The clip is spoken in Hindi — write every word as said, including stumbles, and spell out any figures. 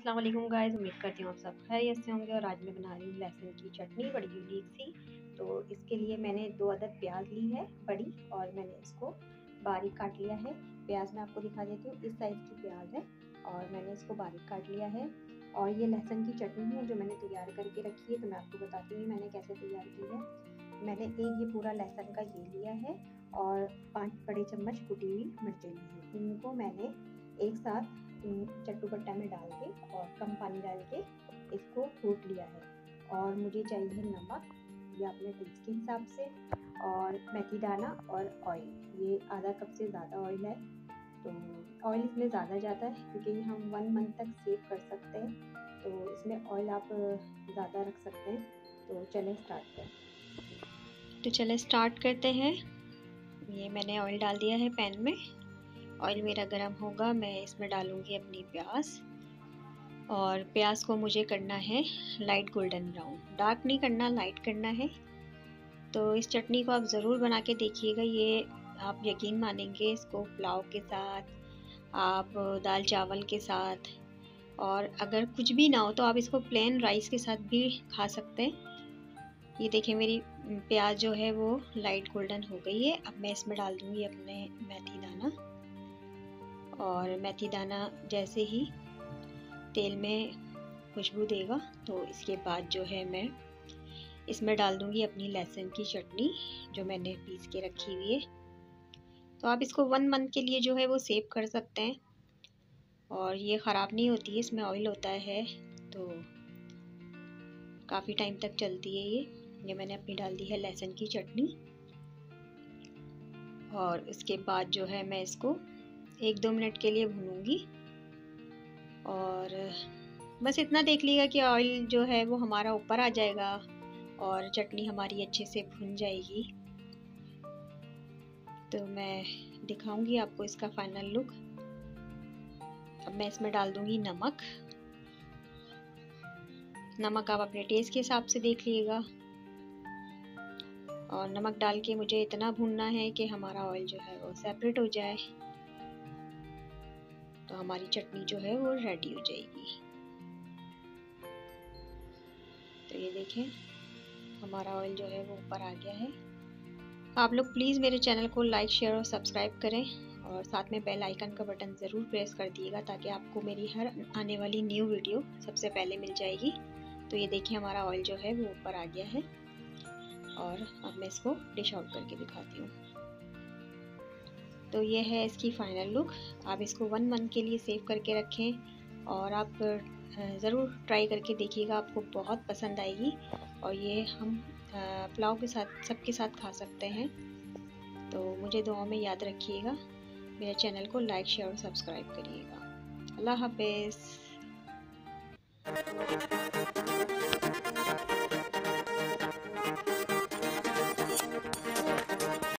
अस्सलाम वालेकुम गाइस, उम्मीद करती हूँ आप सब खैरियत से होंगे। और आज मैं बना रही हूँ लहसुन की चटनी, बड़ी यूनिक सी। तो इसके लिए मैंने दो अदद प्याज ली है बड़ी, और मैंने इसको बारीक काट लिया है। प्याज मैं आपको दिखा देती हूँ, इस साइज़ की प्याज है और मैंने इसको बारीक काट लिया है। और ये लहसुन की चटनी है जो मैंने तैयार करके रखी है, तो मैं आपको बताती हूँ मैंने कैसे तैयार की है। मैंने एक ये पूरा लहसुन का ये लिया है और पाँच बड़े चम्मच कुटी हुई मिर्चें ली हैं। इनको मैंने एक साथ चट्टू में डाल के और कम पानी डाल के इसको कूट लिया है। और मुझे चाहिए नमक, ये अपने टेस्ट के हिसाब से, और मेथी दाना और ऑयल, ये आधा कप से ज़्यादा ऑयल है। तो ऑयल इसमें ज़्यादा जाता है क्योंकि हम वन मंथ तक सेव कर सकते हैं, तो इसमें ऑयल आप ज़्यादा रख सकते हैं। तो चलें स्टार्ट करें तो चलें स्टार्ट करते हैं। ये मैंने ऑयल डाल दिया है पैन में। ऑयल मेरा गरम होगा, मैं इसमें डालूंगी अपनी प्याज। और प्याज को मुझे करना है लाइट गोल्डन ब्राउन, डार्क नहीं करना, लाइट करना है। तो इस चटनी को आप ज़रूर बना के देखिएगा, ये आप यकीन मानेंगे। इसको पुलाव के साथ, आप दाल चावल के साथ, और अगर कुछ भी ना हो तो आप इसको प्लेन राइस के साथ भी खा सकते हैं। ये देखिए मेरी प्याज जो है वो लाइट गोल्डन हो गई है। अब मैं इसमें डाल दूँगी अपने मेथी दाना। और मेथी दाना जैसे ही तेल में खुशबू देगा तो इसके बाद जो है मैं इसमें डाल दूंगी अपनी लहसुन की चटनी जो मैंने पीस के रखी हुई है। तो आप इसको वन मंथ के लिए जो है वो सेव कर सकते हैं, और ये ख़राब नहीं होती है, इसमें ऑयल होता है तो काफ़ी टाइम तक चलती है। ये ये मैंने अपनी डाल दी है लहसुन की चटनी। और इसके बाद जो है मैं इसको एक दो मिनट के लिए भूनूंगी। और बस इतना देख लीजिएगा कि ऑयल जो है वो हमारा ऊपर आ जाएगा और चटनी हमारी अच्छे से भुन जाएगी। तो मैं दिखाऊंगी आपको इसका फाइनल लुक। अब मैं इसमें डाल दूंगी नमक। नमक आप अपने टेस्ट के हिसाब से देख लीजिएगा। और नमक डाल के मुझे इतना भूनना है कि हमारा ऑयल जो है वो सेपरेट हो जाए, तो हमारी चटनी जो है वो रेडी हो जाएगी। तो ये देखें हमारा ऑयल जो है वो ऊपर आ गया है। आप लोग प्लीज़ मेरे चैनल को लाइक, शेयर और सब्सक्राइब करें, और साथ में बेल आइकन का बटन ज़रूर प्रेस कर दिएगा ताकि आपको मेरी हर आने वाली न्यू वीडियो सबसे पहले मिल जाएगी। तो ये देखिए हमारा ऑयल जो है वो ऊपर आ गया है। और अब मैं इसको डिश आउट करके दिखाती हूँ। तो ये है इसकी फाइनल लुक। आप इसको वन मंथ के लिए सेव करके रखें और आप ज़रूर ट्राई करके देखिएगा, आपको बहुत पसंद आएगी। और ये हम पुलाव के साथ, सबके साथ खा सकते हैं। तो मुझे दुआओं में याद रखिएगा, मेरे चैनल को लाइक, शेयर और सब्सक्राइब करिएगा। अल्लाह हाफ़िज़।